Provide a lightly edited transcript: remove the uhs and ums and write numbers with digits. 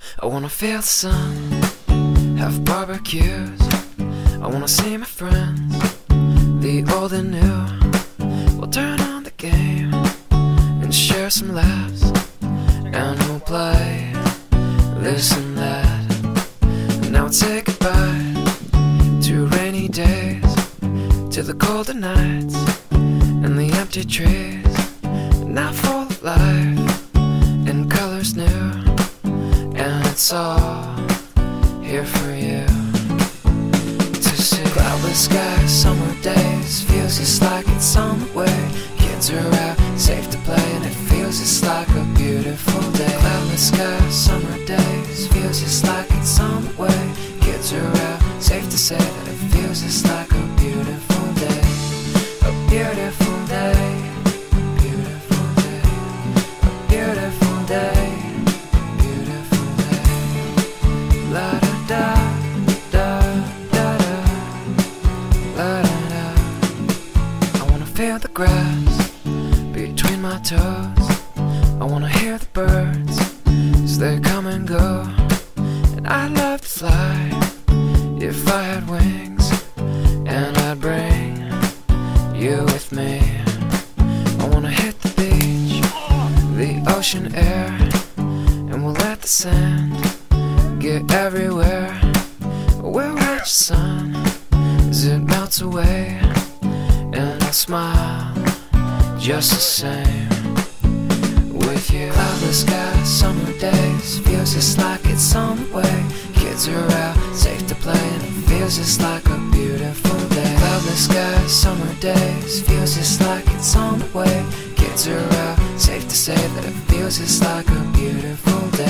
I wanna feel the sun, have barbecues. I wanna see my friends, the old and new. We'll turn on the game and share some laughs, and we'll play this and that. And now we'll say goodbye to rainy days, to the colder nights and the empty trees. Now full of life and colors new, and it's all here for you to see. Cloudless skies, summer days, feels just like it's on the way. Kids are out, safe to play, and it feels just like a beautiful day. Cloudless skies, summer days, feels just like it's on the way. Kids are out, safe to say that it feels just like a beautiful day. A beautiful day. Feel the grass between my toes. I wanna hear the birds as they come and go. And I'd love to fly if I had wings, and I'd bring you with me. I wanna hit the beach, the ocean air, and we'll let the sand get everywhere. We'll watch the sun as it melts away, and I'll smile just the same with you. Cloudless skies, summer days, feels just like it's on the way. Kids are out, safe to play, and it feels just like a beautiful day. Cloudless skies, summer days, feels just like it's on the way. Kids are out, safe to say that it feels just like a beautiful day.